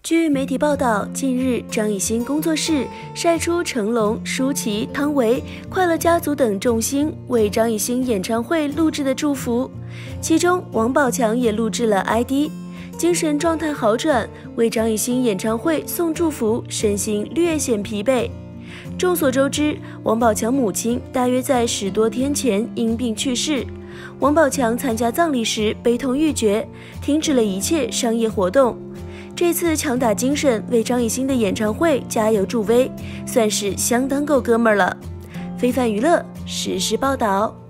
据媒体报道，近日张艺兴工作室晒出成龙、舒淇、汤唯、快乐家族等众星为张艺兴演唱会录制的祝福，其中王宝强也录制了 ID， 精神状态好转，为张艺兴演唱会送祝福，身心略显疲惫。众所周知，王宝强母亲大约在10多天前因病去世，王宝强参加葬礼时悲痛欲绝，停止了一切商业活动。这次强打精神为张艺兴的演唱会加油助威，算是相当够哥们儿了。非凡娱乐实时报道。